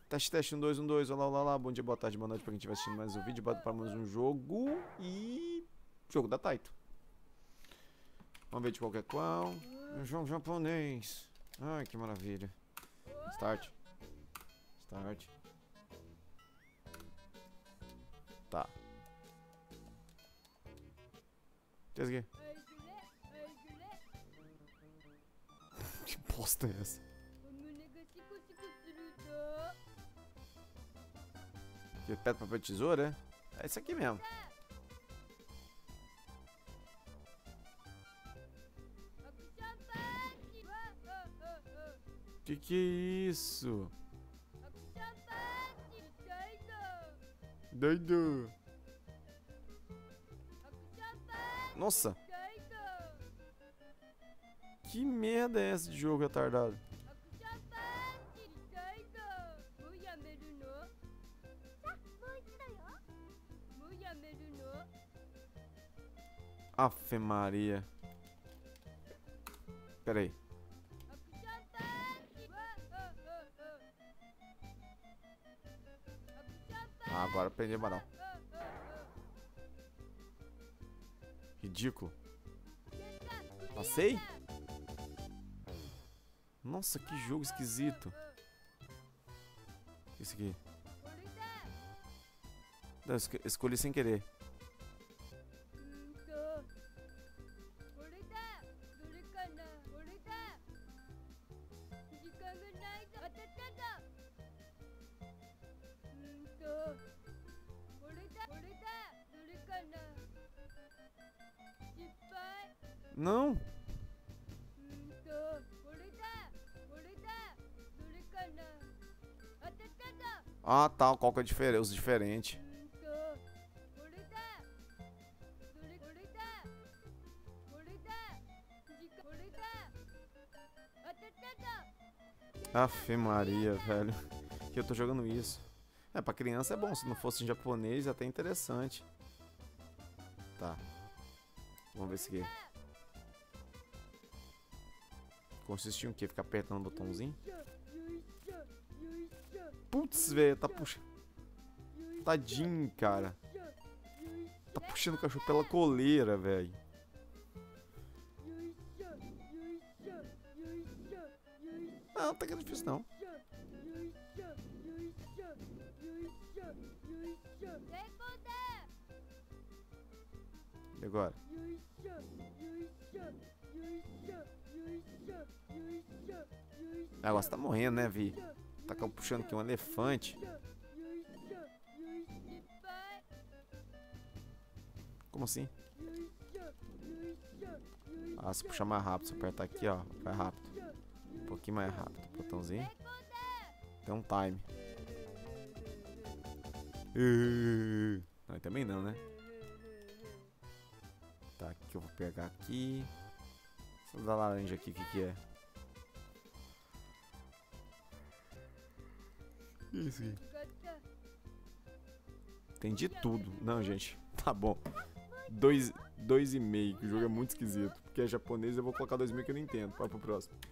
Teste 1, 2, 1, 2. Olá, olá, olá. Bom dia, boa tarde, boa noite pra quem estiver assistindo mais um vídeo. Bota para mais um jogo. E... jogo da Taito. Vamos ver de qualquer qual. Um jogo japonês. Ai, que maravilha. Start. Start. Tá. Desce aqui. Que bosta é essa? Que pedra, papel, tesoura, é? É isso aqui mesmo. Que é isso? Doido. Nossa. Que merda é essa de jogo retardado? Afe Maria. Pera aí. Ah, agora aprendi a barão. Ridículo. Passei? Nossa, que jogo esquisito. Isso aqui. Não, escolhi sem querer. Não. Ah, tá. Qual que é diferente? Os diferentes. Afe Maria, velho. Que eu tô jogando isso. É, pra criança é bom. Se não fosse em japonês, é até interessante. Tá. Vamos ver esse aqui. Consiste em o quê? Ficar apertando o botãozinho? Putz, velho, tá puxando. Tadinho, cara. Tá puxando o cachorro pela coleira, velho. Não, tá que difícil não. E agora? Agora você tá morrendo, né, Vi? Tá puxando aqui um elefante. Como assim? Ah, se puxar mais rápido, se apertar aqui, ó, vai rápido. Um pouquinho mais rápido. Botãozinho. Tem um time. Não, também não, né? Tá, aqui eu vou pegar aqui. Essa da laranja aqui, o que é? Isso aqui. Tem de tudo. Não, gente. Tá bom. 2,5, que o jogo é muito esquisito. Porque é japonês, eu vou colocar 2.000 que eu não entendo. Vai pro próximo.